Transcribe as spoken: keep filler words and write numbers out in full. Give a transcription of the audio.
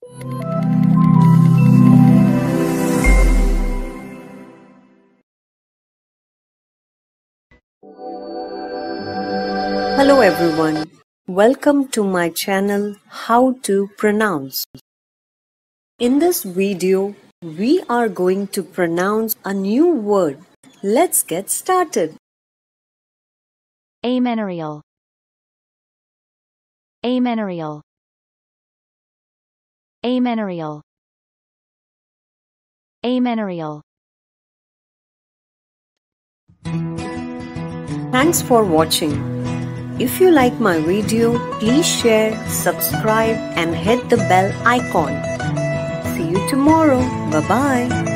Hello everyone, welcome to my channel How to Pronounce. In this video, we are going to pronounce a new word. Let's get started. Amenorrhoeal. Amenorrhoeal. Amenorrhoeal. Amenorrhoeal. Thanks for watching. If you like my video, please share, subscribe and hit the bell icon. See you tomorrow. Bye-bye.